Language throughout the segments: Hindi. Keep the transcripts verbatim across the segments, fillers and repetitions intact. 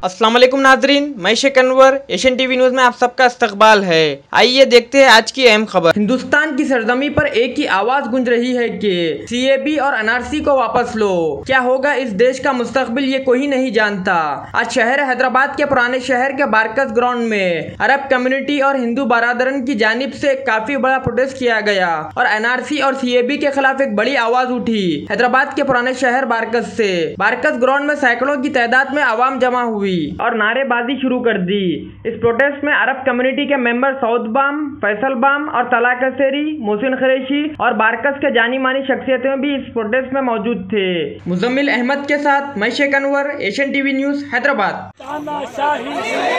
अस्सलाम वालेकुम नाजरीन, मैं Sheikh Anwar, Asian TV news में आप सबका इस्तकबाल है। आइए देखते हैं आज की अहम खबर। हिंदुस्तान की सरजमी पर एक ही आवाज गूंज रही है कि सीएबी और एनआरसी को वापस लो। क्या होगा इस देश का मुस्तकबिल ये कोई नहीं जानता। आज शहर हैदराबाद के पुराने शहर के बारकस ग्राउंड में अरब कम्युनिटी और हिंदू बरादरन की जानिब से काफी बड़ा प्रोटेस्ट किया गया और एनआरसी और सीएबी के खिलाफ एक बड़ी आवाज उठी। हैदराबाद के पुराने शहर बारकस से बारकस ग्राउंड में सैकड़ों की तादाद में आवाम जमा हुई और नारेबाजी शुरू कर दी। इस प्रोटेस्ट में अरब कम्युनिटी के member Saud Bam, Faisal Bam और तला कसेरी, मोहसिन कुरैशी और बारकस के जानी मानी शख्सियतें भी इस प्रोटेस्ट में मौजूद थे। मुजम्मिल अहमद के साथ मैं Sheikh Anwar, Asian TV news Hyderabad. तानाशाही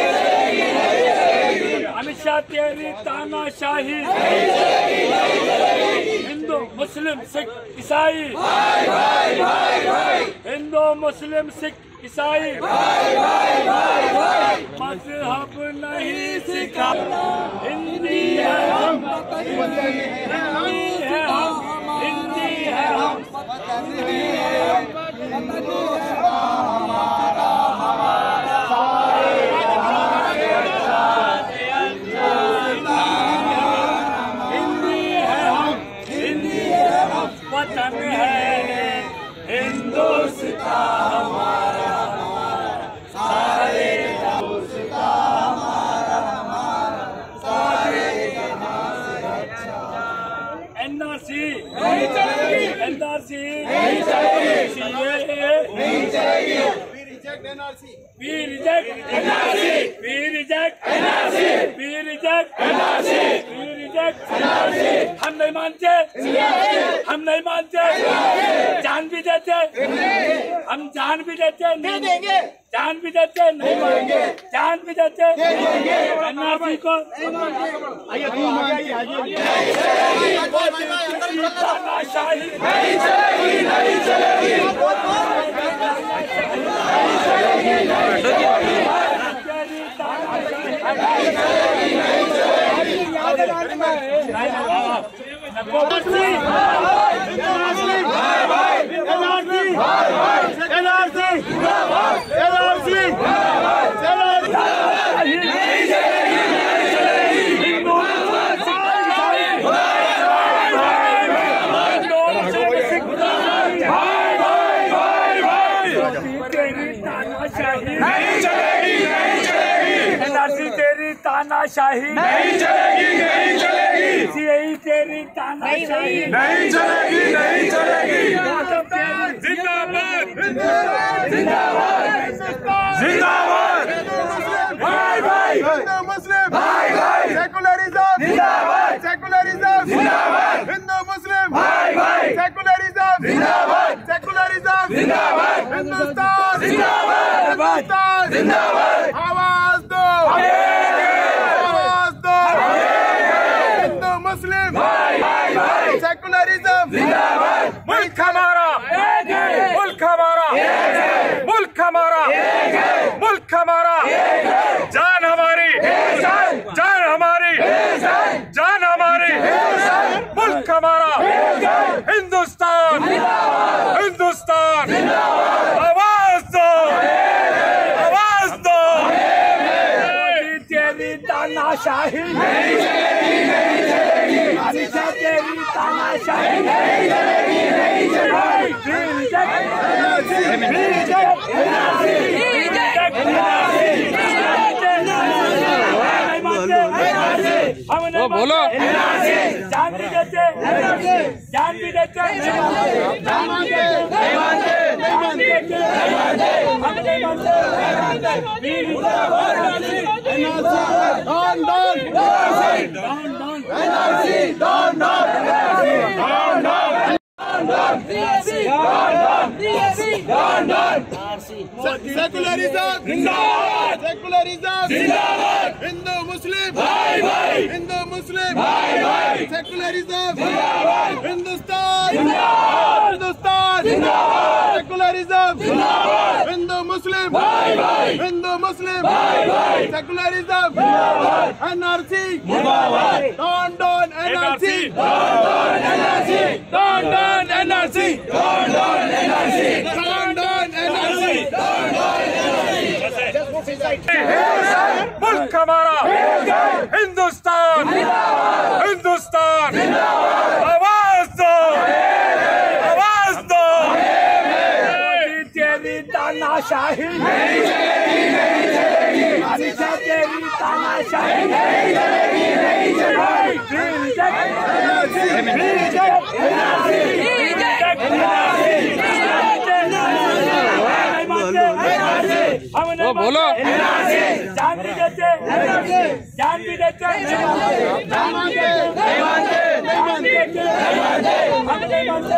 अमित शाह तेरी तानाशाही, हिंदू मुस्लिम सिख ईसाई, हिंदू मुस्लिम सिख ईसाई, मजहब नहीं सिखा, हिंदी है हम, हिंदी है हम, हिंदी है हम, वतन है हिंदुस्तान हमारा, सारे हिंदुस्तान हमारा, सारे एनआरसी नहीं चलेगी, एनआरसी नहीं चलेगी, सीएए नहीं चलेगी, We reject N R C. We reject N R C. We reject N R C. We reject N R C. हम नहीं मानते, हम नहीं मानते, जान भी देते, हम जान भी देते, नहीं देंगे, जान भी देते, नहीं मानेंगे, जान भी देते, एनआरसी को तानाशाही नहीं चलेगी, नहीं चलेगी, तानाशाही नहीं चलेगी, नहीं चलेगी, सीएए तेरी तानाशाही नहीं चलेगी, नहीं चलेगी, जिंदाबाद, जिंदाबाद, जिंदाबाद, भाई भाई, हिंदू मुस्लिम भाई भाई, सेकुलरिज्म जिंदाबाद, सेकुलरिज्म जिंदाबाद, हिंदू मुस्लिम भाई भाई, सेकुलरिज्म जिंदाबाद, सेकुलरिज्म जिंदाबाद, हिंदुस्तान जिंदाबाद, हिंदुस्तान जिंदाबाद, आवाज दो, सेकुलरिज्म जिंदाबाद, मुल्क हमारा, मुल्क हमारा, मुल्क हमारा, मुल्क हमारा, जान हमारी, जान हमारी, जान हमारी, मुल्क हमारा, हिंदुस्तान, हिंदुस्तान, आवाज दो, आवाज दो, तेरी तानाशाही नहीं चलेगी, नहीं चलेगी, तेरी तानाशाही नहीं चलेगी, नहीं चलेगी, बोलो, जान भी देते, जान भी देते, जान भी देते, नहीं मानते, हम नहीं मानते, down down down down NRC, down down NRC, down down down CAC, down down CAC, down down secularism जिंदाबाद, सेकुलरिज्म जिंदाबाद, हिंदू मुस्लिम भाई भाई, हिंदू मुस्लिम भाई भाई, सेकुलरिज्म जिंदाबाद, हिंदुस्तान जिंदाबाद, हिंदुस्तान जिंदाबाद, सेकुलरिज्म जिंदाबाद, हिंदू मुस्लिम भाई भाई, हिंदू मुस्लिम भाई भाई, सेकुलरिज्म जिंदाबाद, एनआरसी जिंदाबाद, down down NRC, down down NRC, down down NRC, down down NRC, down down NRC, down down NRC. मुल्क हमारा हिंदुस्तान, हिंदुस्तान, आवाज दो, आवाज दो। तेरी तानाशाही नहीं चलेगी, नहीं चलेगी, तेरी तानाशाही नहीं चलेगी, नहीं चलेगी। बोलो जान भी देते, जान भी देते, जान भी देते, नहीं मानते, नहीं मानते, हम नहीं मानते।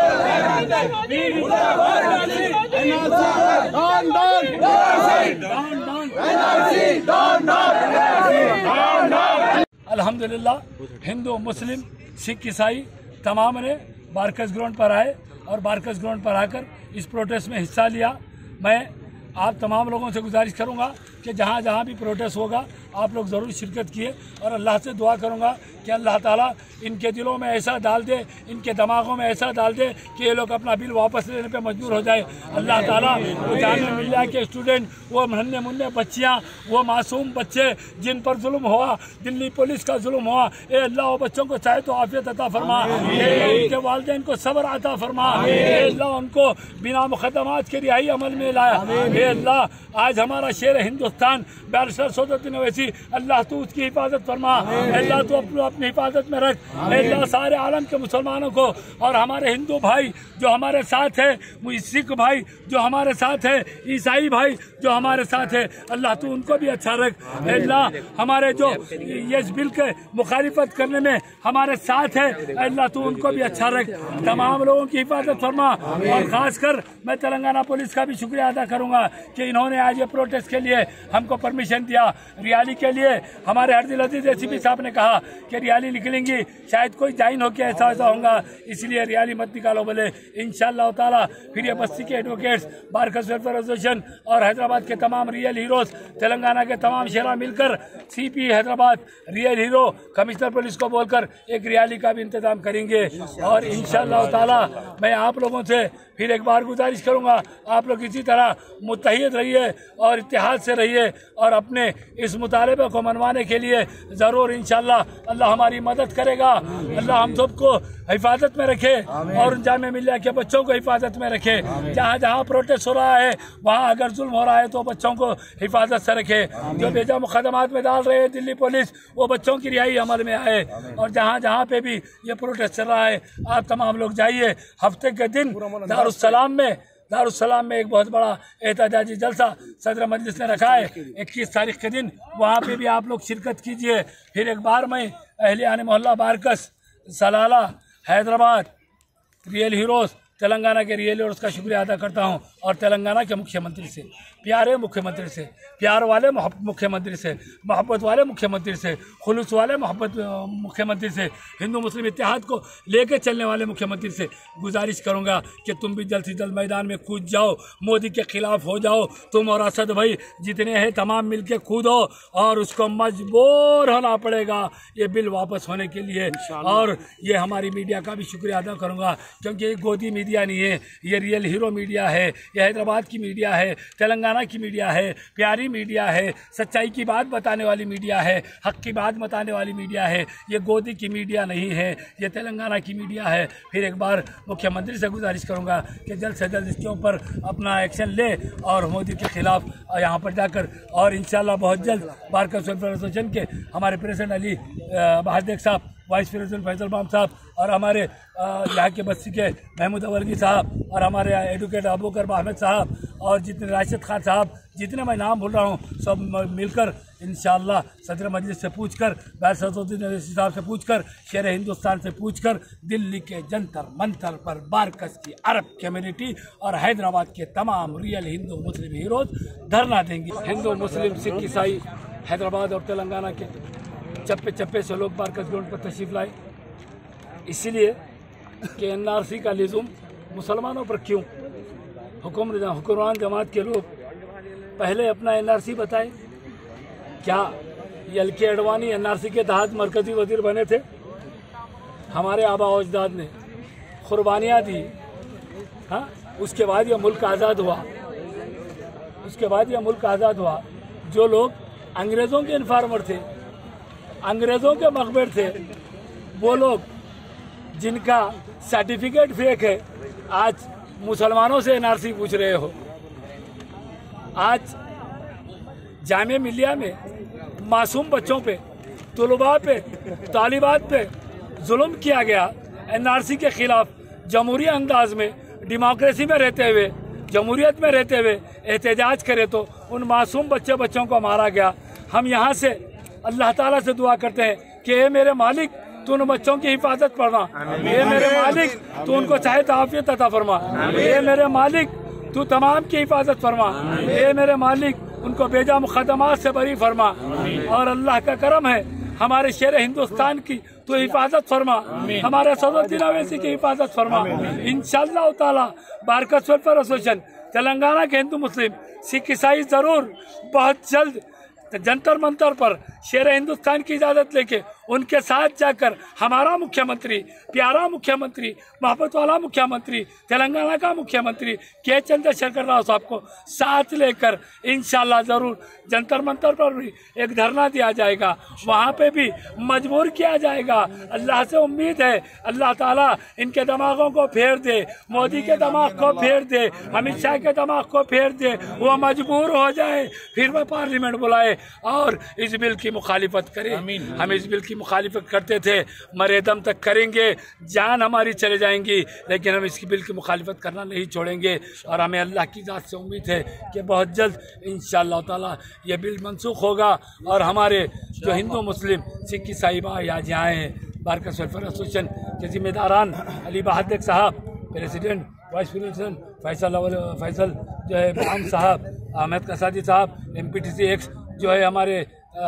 अल्हम्दुलिल्लाह हिंदू, मुस्लिम, सिख, ईसाई तमाम ने बारकस ग्राउंड पर आए और बारकस ग्राउंड पर आकर इस प्रोटेस्ट में हिस्सा लिया। मैं आप तमाम लोगों से गुजारिश करूंगा कि जहां जहां भी प्रोटेस्ट होगा आप लोग ज़रूर शिरकत किए और अल्लाह से दुआ करूंगा कि अल्लाह ताला इनके दिलों में ऐसा डाल दे, इनके दिमागों में ऐसा डाल दे कि ये लोग अपना बिल वापस लेने पे मजबूर हो जाए। अल्लाह ताला वो जामिया मिलिया के स्टूडेंट, वो नन्हे मुन्ने बच्चियाँ, वो मासूम बच्चे जिन पर जुल्म हुआ, दिल्ली पुलिस का जुल्म हुआ, ए अल्लाह वो बच्चों को चाहे तो आफियत अता फरमा, उनके वालिदैन को सब्र अता फरमा, ए अल्लाह उनको बिना मुकदमात के रिहाई अमल में लाया। ए अल्लाह आज हमारा शेर हिंदुस्तान बैरिस्टर सौदतुद्दीन ओवैसी, अल्लाह तू उसकी हिफाजत फरमा, अल्लाह तू अपनी अपनी हिफाजत में रख। अल्लाह सारे आलम के मुसलमानों को और हमारे हिंदू भाई जो हमारे साथ है, सिख भाई जो हमारे साथ है, ईसाई भाई जो हमारे साथ है, अल्लाह तू उनको भी अच्छा रख। अल्लाह हमारे जो ये बिल के मुखालिफत करने में हमारे साथ है, अल्लाह तू उनको भी अच्छा रख। तमाम लोगों की हिफाजत फरमा और खासकर मैं तेलंगाना पुलिस का भी शुक्रिया अदा करूंगा कि इन्होंने आज ये प्रोटेस्ट के लिए हमको परमिशन दिया। रियाली के लिए हमारे हरदिल अजीज एसीपी साहब ने कहा कि रियाली निकलेंगी, शायद कोई जाइन हो के ऐसा ऐसा होगा, इसलिए रियाली मत निकालो। बोले इंशाअल्लाह ताला फिर ये बस्ती के एडवोकेट्स, बारकस वेलफेयर एसोसिएशन और हैदराबाद के तमाम रियल हीरोज, तेलंगाना के तमाम शहरा मिलकर CP Hyderabad real hero commissioner police को बोलकर एक रियाली का भी इंतजाम करेंगे। और इंशाअल्लाह ताला मैं आप लोगों से फिर एक बार गुजारिश करूंगा, आप लोग इसी तरह मुत्तहिद रहिए और इत्तेहाद से रहिए और अपने इस मुतालबे को मनवाने के लिए ज़रूर इंशाअल्लाह अल्लाह हमारी मदद करेगा। अल्लाह हम सबको हिफाजत में रखे और जामिया मिलिया के बच्चों को हिफाजत में रखे। जहाँ जहाँ प्रोटेस्ट हो रहा है वहाँ अगर जुल्म हो रहा है तो बच्चों को हिफाजत से रखे। जो बेजा मुकदमात में डाल रहे हैं दिल्ली पुलिस, वो बच्चों की रिहाई अमल में आए। और जहाँ जहाँ पे भी ये प्रोटेस्ट चल रहा है आप तमाम लोग जाइए। हफ्ते के दिन दारुस्सलाम में दारुस्सलाम में एक बहुत बड़ा एहतजाजी जलसा सदर मजलिस ने रखा है इक्कीस तारीख के दिन, वहाँ पे भी आप लोग शिरकत कीजिए। फिर एक बार मैं अहलियान मोहल्ला बारकस, सलाला, हैदराबाद रियल हीरोज़, तेलंगाना के रियल हीरोज़ का शुक्रिया अदा करता हूँ और तेलंगाना के मुख्यमंत्री से, प्यारे मुख्यमंत्री से, प्यार वाले मुख्यमंत्री से, मोहब्बत वाले मुख्यमंत्री से, खुलूस वाले मोहब्बत मुख्यमंत्री से, हिंदू मुस्लिम इत्तेहाद को लेकर चलने वाले मुख्यमंत्री से गुजारिश करूंगा कि तुम भी जल्द से जल्द मैदान में कूद जाओ, मोदी के खिलाफ हो जाओ। तुम और असद भाई जितने हैं तमाम मिल के कूदो और उसको मजबूर होना पड़ेगा ये बिल वापस होने के लिए। और ये हमारी मीडिया का भी शुक्रिया अदा करूँगा क्योंकि ये गोदी मीडिया नहीं है, ये रियल हीरो मीडिया है, ये हैदराबाद की मीडिया है, तेलंगाना की मीडिया है, प्यारी मीडिया है, सच्चाई की बात बताने वाली मीडिया है, हक की बात बताने वाली मीडिया है। ये गोदी की मीडिया नहीं है, ये तेलंगाना की मीडिया है। फिर एक बार मुख्यमंत्री से गुजारिश करूंगा कि जल्द से जल्द इसके ऊपर अपना एक्शन ले और मोदी के खिलाफ यहाँ पर जाकर और इंशाल्लाह बहुत जल्द बारकस वेलफेयर एसोसिएशन के हमारे प्रेसिडेंट अली बहादेक साहब, वाइस प्रेसिडेंट फैसल बाम साहब और हमारे यहाँ के बस्ती के महमूद अवलगी साहब और हमारे एडवोकेट अबू बकर अहमद साहब और जितने राशिद खान साहब, जितने मैं नाम बोल रहा हूँ सब मिलकर इंशाअल्लाह सदर मजलिस से पूछकर, बैरिस्टर सौदतुद्दीन ओवैसी साहब से पूछकर, शेर हिंदुस्तान से पूछकर दिल्ली के जंतर मंतर पर बारकस की अरब कम्युनिटी और हैदराबाद के तमाम रियल हिंदू मुस्लिम हीरोज धरना देंगे। हिंदू मुस्लिम सिख ईसाई हैदराबाद और तेलंगाना के चप्पे चप्पे से लोग बारकस ग्राउंड पर तशरीफ लाए, इसलिए कि एन आर सी का लिज़ुम मुसलमानों पर क्यों? हुक्म हुक्मरान जमात के लोग पहले अपना एन आर सी बताए। क्या एल के अडवाणी एन आर सी के तहत मरकजी वजीर बने थे? हमारे आबा अजदाद ने कुर्बानियाँ दी, हाँ, उसके बाद यह मुल्क आज़ाद हुआ, उसके बाद यह मुल्क आज़ाद हुआ। जो लोग अंग्रेज़ों के इन्फॉर्मर थे, अंग्रेज़ों के मखबिर थे, वो लोग जिनका सर्टिफिकेट फेक है, आज मुसलमानों से एनआरसी पूछ रहे हो। आज जामिया मिलिया में मासूम बच्चों पे, तुलबा पे, तालिबात पे जुल्म किया गया। एनआरसी के खिलाफ जमहूरी अंदाज में, डेमोक्रेसी में रहते हुए, जमहूरियत में रहते हुए एहतजाज करे तो उन मासूम बच्चे बच्चों को मारा गया। हम यहाँ से अल्लाह ताला से दुआ करते हैं कि ए मेरे मालिक, तू उन बच्चों की हिफाजत फरमा। ए मेरे मालिक, तू उनको सेहत आफियत अता फरमा। ए मेरे मालिक, तू तमाम की हिफाजत फरमा। ए मेरे मालिक, उनको बेजा मुकदमात से बरी फरमा। और अल्लाह का करम है, हमारे शेर हिंदुस्तान की तो हिफाजत फरमा, हमारे सदरुद्दीन ओवैसी की हिफाजत फरमा। इंशाअल्लाह ताला बारकस वेलफेयर एसोसिएशन तेलंगाना के हिंदू मुस्लिम सिख ईसाई जरूर बहुत जल्द जंतर मंतर पर शेर हिंदुस्तान की इजाजत लेके उनके साथ जाकर हमारा मुख्यमंत्री, प्यारा मुख्यमंत्री, मोहब्बत वाला मुख्यमंत्री, तेलंगाना का मुख्यमंत्री के चंद्रशेखर राव साहब को साथ लेकर इंशाल्लाह जरूर जंतर मंतर पर भी एक धरना दिया जाएगा, वहाँ पे भी मजबूर किया जाएगा। अल्लाह से उम्मीद है अल्लाह ताला इनके दिमागों को फेर दे, मोदी के दिमाग को फेर दे, अमित शाह के दिमाग को फेर दे, वो मजबूर हो जाए, फिर वह पार्लियामेंट बुलाए और इस बिल की मुखालिफत करे। हम इस बिल की मुखालिफत करते थे, मरे दम तक करेंगे, जान हमारी चले जाएंगी, लेकिन हम इसकी बिल की मुखालिफत करना नहीं छोड़ेंगे। और हमें अल्लाह की ज़ात से उम्मीद है कि बहुत जल्द इंशाअल्लाह ताला ये बिल मनसूख होगा और हमारे जो हिंदू मुस्लिम सिख ईसाई भाई आज यहाँ हैं, बारकस वेलफेयर एसोसिएशन के जिम्मेदारान अली बहादुर साहब, president, vice president Faisal Faisal जो है आम साहब, अहमद कसादी साहब, M P T C ex जो है हमारे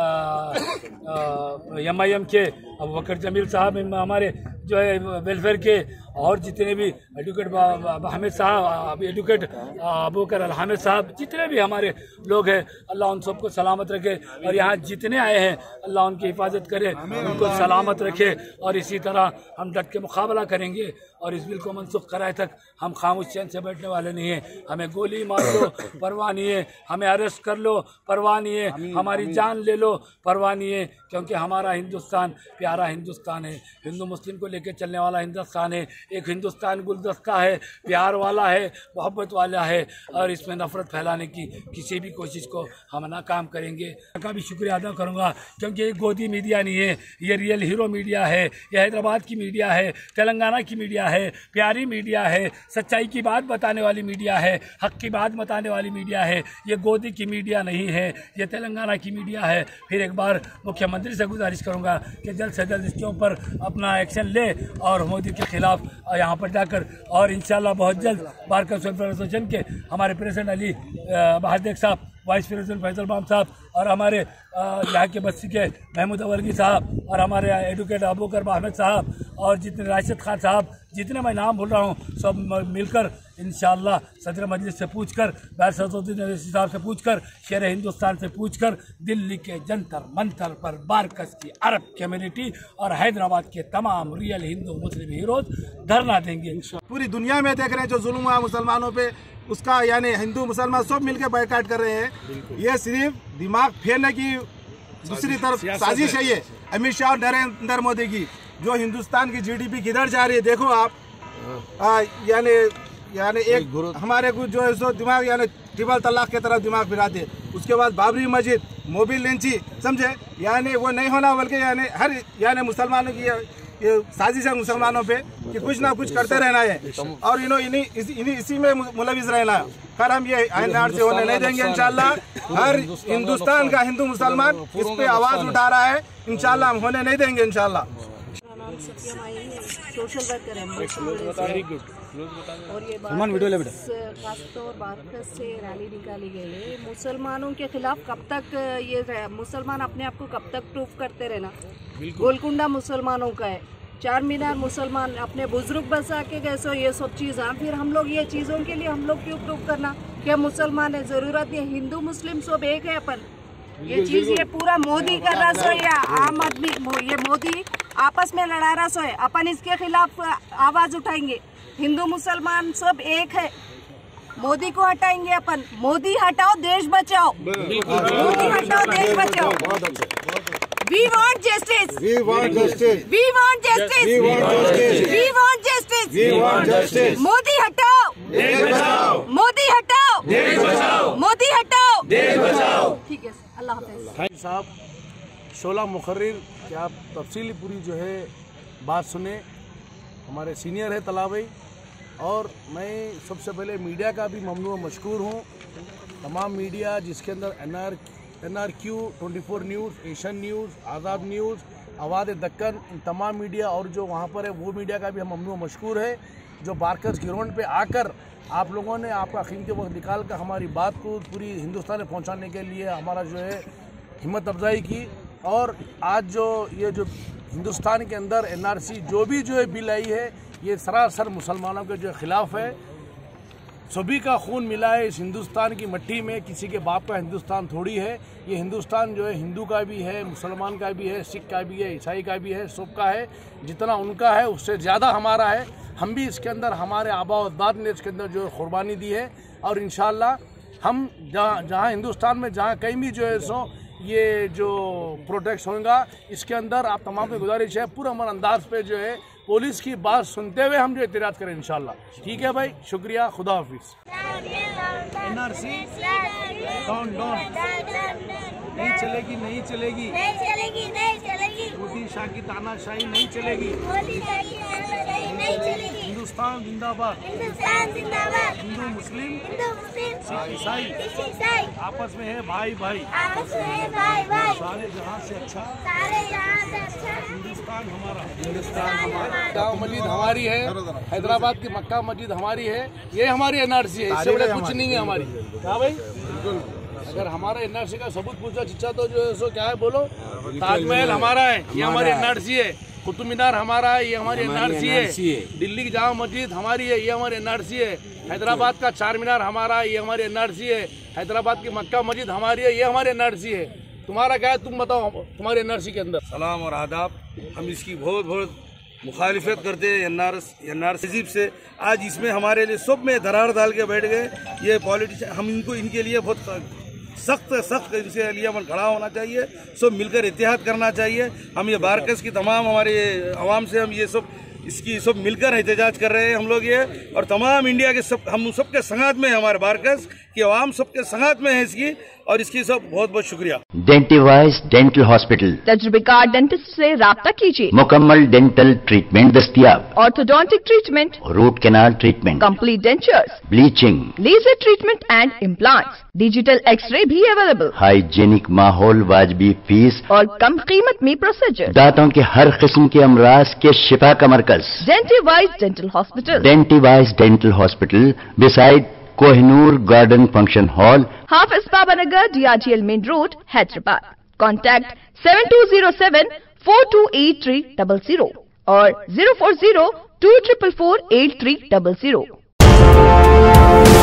एम आई एम के अबू बकर जमील साहब, हमारे जो है वेलफेयर के और जितने भी एडवोकेट हामिद साहब, एडवोकेट अबू बकर अल हामिद साहब, जितने भी हमारे लोग हैं, अल्लाह उन सबको सलामत रखे। और यहाँ जितने आए हैं अल्लाह उनकी हिफाजत करे, उनको सलामत रखे। और इसी तरह हम डट के मुकाबला करेंगे और इस बिल को मनसूख कराए तक हम खामोश चैन से बैठने वाले नहीं हैं। हमें गोली मार लो परवाह नहीं है, हमें अरेस्ट कर लो परवाह नहीं है, हमारी जान ले लो परवाह नहीं है, क्योंकि हमारा हिंदुस्तान प्यारा हिंदुस्तान है, हिंदू मुस्लिम को लेकर चलने वाला हिंदुस्तान है। एक हिंदुस्तान गुलदस्ता है, प्यार वाला है, मोहब्बत वाला है, और इसमें नफरत फैलाने की किसी भी कोशिश को हम नाकाम करेंगे। का भी शुक्रिया अदा करूँगा, क्योंकि ये गोदी मीडिया नहीं है, ये रियल हीरो मीडिया है, ये हैदराबाद की मीडिया है, तेलंगाना की मीडिया है, प्यारी मीडिया है, सच्चाई की बात बताने वाली मीडिया है, हक की बात बताने वाली मीडिया है। ये गोदी की मीडिया नहीं है, ये तेलंगाना की मीडिया है। फिर एक बार मुख्यमंत्री से गुजारिश करूँगा कि जल्द से जल्द इसके ऊपर अपना एक्शन ले और मोदी के खिलाफ यहाँ पर जाकर, और इंशाल्लाह बहुत जल्द बारकस वेलफेयर एसोसिएशन के हमारे प्रेसिडेंट अली बहादुर साहब, वाइस प्रेसिडेंट फैसल बाम साहब, और हमारे यहाँ के बस्ती के महमूद अवलगी साहब, और हमारे एडवोकेट अबू बकर अहमद साहब, और जितने राशिद खान साहब, जितने मैं नाम बोल रहा हूँ, सब मिलकर इंशाअल्लाह सदर मजलिस से पूछकर, बैर सदरुद्दीन ओवैसी साहब से पूछकर, शेर हिंदुस्तान से पूछकर, दिल्ली के जंतर मंतर पर बारकस की अरब कम्युनिटी और हैदराबाद के तमाम रियल हिंदू मुस्लिम हीरोज धरना देंगे। पूरी दुनिया में देख रहे हैं जो जुल्म हुआ मुसलमानों पे, उसका यानी हिंदू मुसलमान सब मिलकर बायकाट कर रहे हैं। ये सिर्फ दिमाग फेरने की दूसरी तरफ साजिश है ये अमित शाह और नरेंद्र मोदी की। जो हिंदुस्तान की जीडीपी किधर जा रही है देखो आप, यानी यानी एक हमारे कुछ जो है सो दिमाग यानी ट्रिपल तलाक की तरफ दिमाग फिराते, उसके बाद बाबरी मस्जिद, मोबिल लिंची, समझे, यानी वो नहीं होना, बल्कि यानी हर यानी मुसलमानों की ये साजिश है मुसलमानों पे कि कुछ ना कुछ करते रहना है और इन्हों इन्हीं इन्हीं इसी में मुलविस रहना है। खैर हम ये आइंदा से होने नहीं देंगे इंशाल्लाह। हर हिंदुस्तान का हिंदू मुसलमान इस पे आवाज उठा रहा है, इंशाल्लाह हम होने नहीं देंगे इंशाल्लाह। सोशल वर्कर है और ये खासतौर बारकस से रैली निकाली गई है। मुसलमानों के खिलाफ कब तक ये मुसलमान अपने आप को कब तक प्रूफ करते रहना? गोलकुंडा मुसलमानों का है, चार मीनार मुसलमान अपने बुजुर्ग बसा के गए, सो ये सब चीज़ फिर हम लोग ये चीज़ों के लिए हम लोग क्यों प्रूफ करना क्या मुसलमान है? ज़रूरत नहीं, हिंदू मुस्लिम सब एक है अपन। ये चीज़ ये पूरा मोदी कर रहा सो या आम आदमी, ये मोदी आपस में लड़ा रहा सो है, अपन इसके खिलाफ आवाज़ उठाएंगे। हिंदू मुसलमान सब एक है, मोदी को हटाएंगे अपन। मोदी हटाओ देश बचाओ, मोदी हटाओ देश बचाओ। We want justice. We want justice. We want justice. We want justice. We want justice. We want justice. Modi हटाओ देश बचाओ, मोदी हटाओ देश बचाओ, मोदी हटाओ देश बचाओ। ठीक है, अल्लाह हाफिज। भाई साहब शोला मुखर्रिर की आप तफसीली पूरी जो है बात सुने, हमारे सीनियर है तला भाई। और मैं सबसे पहले मीडिया का भी ममनून मशकूर हूँ, तमाम मीडिया जिसके अंदर N R N R Q twenty four news, Asian news, Azad news, Awaz Deccan, इन तमाम मीडिया और जो वहाँ पर है वो मीडिया का भी हम ममनून मशकूर है, जो बारकस ग्राउंड पे आकर आप लोगों ने आपका कीमती वक्त निकाल कर हमारी बात को पूरी हिंदुस्तान में पहुँचाने के लिए हमारा जो है हिम्मत अफजाई की। और आज जो ये जो हिंदुस्तान के अंदर एन आर सी जो भी जो है बिल आई है, ये सरासर मुसलमानों के जो खिलाफ है। सभी का खून मिला है इस हिंदुस्तान की मिट्टी में, किसी के बाप का हिंदुस्तान थोड़ी है। ये हिंदुस्तान जो है हिंदू का भी है, मुसलमान का भी है, सिख का भी है, ईसाई का भी है, सबका है। जितना उनका है उससे ज़्यादा हमारा है। हम भी इसके अंदर, हमारे आबा और अजदाद ने इसके अंदर जो कुर्बानी दी है। और इंशाअल्लाह हम जहाँ जहाँ हिंदुस्तान में जहाँ कहीं भी जो है सो ये जो प्रोटेक्ट होगा, इसके अंदर आप तमाम की गुजारिश है पूरा अमन अंदाज पे जो है पुलिस की बात सुनते हुए हम जो एतराज़ करें इंशाल्लाह। ठीक है भाई, शुक्रिया, खुदा हाफिज़। N R C down down नहीं चलेगी, नहीं चलेगी, नहीं चलेगी, नहीं चलेगी। मोदी शाह की तानाशाही नहीं चलेगी, मोदी शाह की तानाशाही नहीं चलेगी। हिंदुस्तान जिंदाबाद, हिंदुस्तान जिंदाबाद। हिंदू मुस्लिम, हिंदू मुस्लिम, सिख ईसाई सिख ईसाई आपस में है भाई भाई। आपस में है भाई भाई। सारे जहां से अच्छा सारे जहां से अच्छा हिंदुस्तान हमारा। हिंदुस्तान हमारा, मक्का मस्जिद हमारी है, हैदराबाद की मक्का मस्जिद हमारी है, ये हमारी एन आर सी है, इससे बड़ा कुछ नहीं है हमारी। हाँ भाई, अगर हमारा एन आर सी का सबूत पूछा चिच्चा तो जो है सो क्या है बोलो। ताजमहल हमारा है, ये हमारी एन आर सी है। कुतुब मीनार हमारा है, ये हमारी एन आर सी है। दिल्ली की जामा मस्जिद हमारी है, ये हमारी एन आर सी है। हैदराबाद का चार मीनार हमारा है, ये हमारी एन आर सी है। हैदराबाद की मक्का मस्जिद हमारी है, ये हमारी एन आर सी है। तुम्हारा क्या है, तुम बताओ तुम्हारे एन आर सी के अंदर। सलाम और आदाब। हम इसकी बहुत बहुत मुखालिफत करते हैं एन आर एन आर तहजीब से। आज इसमें हमारे लिए सब में दरार डाल के बैठ गए ये पॉलिटिशियन। हम इनको इनके लिए बहुत सख्त सख्त इनसे लिए अमन खड़ा होना चाहिए, सब मिलकर इत्तेहाद करना चाहिए। हम ये बारकस की तमाम हमारे आवाम से हम ये सब इसकी सब मिलकर एहतजाज कर रहे हैं हम लोग ये। और तमाम इंडिया के सब हम सबके संगात में हमारे बारकस की आवाम सबके संगात में है इसकी, और इसकी सब बहुत बहुत शुक्रिया। डेंटिवाइज डेंटल हॉस्पिटल, तजुर्बेकार डेंटिस्ट से राब्ता कीजिए। मुकम्मल डेंटल ट्रीटमेंट दस्तयाब, orthodontic treatment, root canal treatment, complete dentures, bleaching, laser treatment and implants, digital x ray भी अवेलेबल, हाइजीनिक माहौल, वाजबी फीस और कम कीमत में प्रोसीजर, दांतों के हर किस्म के अमराज के शिफा का मरकज। Dentiwise dental hospital, Dentiwise dental hospital beside Kohinoor garden function hall, Hafiz Baba Nagar, D R G L main road, Hyderabad. Contact seven two zero seven four two eight three double zero और zero four zero two triple four eight three double zero.